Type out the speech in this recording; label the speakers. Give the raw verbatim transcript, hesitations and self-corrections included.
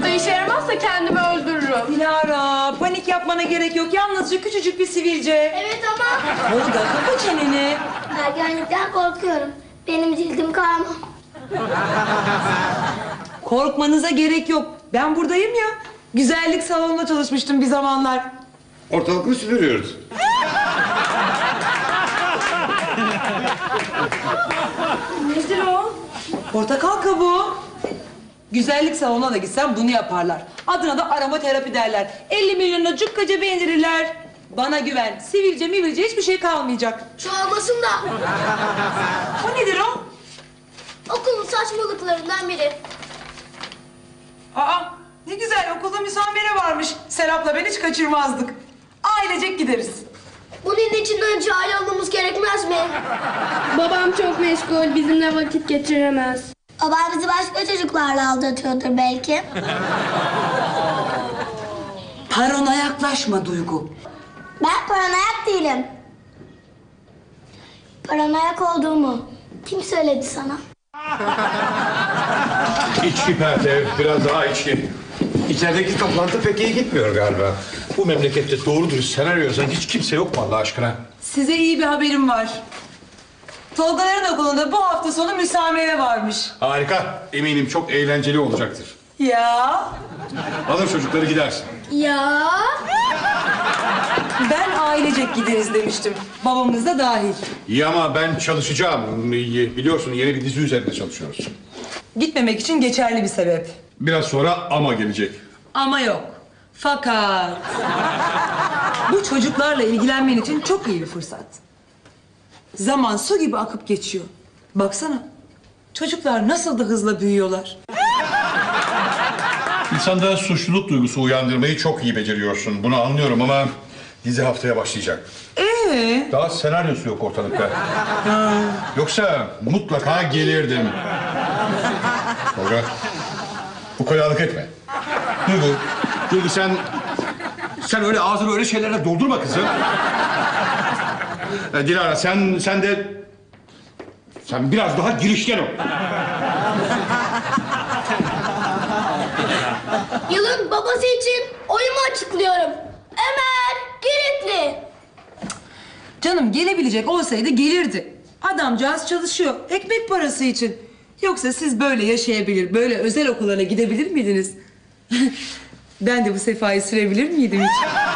Speaker 1: Bu da işe yaramazsa kendimi öldürürüm.
Speaker 2: Dilara, panik yapmana gerek yok. Yalnızca küçücük bir sivilce.
Speaker 3: Evet ama
Speaker 2: Tolga, kapa çeneni.
Speaker 3: ergenlikten korkuyorum. Benim cildim karma.
Speaker 2: Korkmanıza gerek yok. Ben buradayım ya. Güzellik salonunda çalışmıştım bir zamanlar.
Speaker 4: Ortalık mı süpürüyoruz?
Speaker 2: Nedir o? Portakal kabuğu. Güzellik salonuna da gitsen bunu yaparlar. Adına da aromaterapi derler. elli milyonuna cukkaca beğendirirler. Bana güven. Sivilce mivilce hiçbir şey kalmayacak.
Speaker 3: Çoğalmasın da.
Speaker 2: O nedir o?
Speaker 3: Okulun saçmalıklarından biri.
Speaker 2: Aa, ne güzel okulda müsamere varmış. Serap'la ben hiç kaçırmazdık. Ailecek gideriz.
Speaker 3: Bunun için önce aile olmamız gerekmez mi?
Speaker 1: Babam çok meşgul, bizimle vakit geçiremez.
Speaker 3: Babam bizi başka çocuklarla aldatıyordur belki.
Speaker 2: Parona yaklaşma Duygu.
Speaker 3: Ben paranoyak değilim. Paranoyak olduğumu kim söyledi sana?
Speaker 4: İçki Pertev, biraz daha içki. İçerideki toplantı pek iyi gitmiyor galiba. Bu memlekette doğru dürüst senaryo yazan hiç kimse yok mu Allah aşkına?
Speaker 2: Size iyi bir haberim var. Tolgaların okulunda bu hafta sonu müsamere varmış.
Speaker 4: Harika, eminim çok eğlenceli olacaktır.
Speaker 2: Ya
Speaker 4: Alır çocukları gidersin.
Speaker 3: Ya.
Speaker 2: ben ailecek gideriz demiştim. Babamız da dahil.
Speaker 4: İyi ama ben çalışacağım. Biliyorsun yeni bir dizi üzerinde çalışıyoruz.
Speaker 2: Gitmemek için geçerli bir sebep.
Speaker 4: Biraz sonra ama gelecek.
Speaker 2: Ama yok. Fakat bu çocuklarla ilgilenmen için çok iyi bir fırsat. Zaman su gibi akıp geçiyor. Baksana. Çocuklar nasıl da hızla büyüyorlar.
Speaker 4: İnsanda suçluluk duygusu uyandırmayı çok iyi beceriyorsun. Bunu anlıyorum ama dizi haftaya başlayacak.
Speaker 2: Ee?
Speaker 4: Daha senaryosu yok ortalıkta. Yoksa mutlaka gelirdim. Tolga, ukalalık etme. Duygu, Duygu sen... Sen öyle ağzını öyle şeylerle doldurma kızım. Ee, Dilara sen, sen de... Sen biraz daha girişken ol.
Speaker 3: Yılın babası için oyumu açıklıyorum. Ömer Giritli.
Speaker 2: Canım gelebilecek olsaydı gelirdi. Adamcağız çalışıyor. Ekmek parası için. Yoksa siz böyle yaşayabilir, böyle özel okullara gidebilir miydiniz? Ben de bu sefayı sürebilir miydim hiç?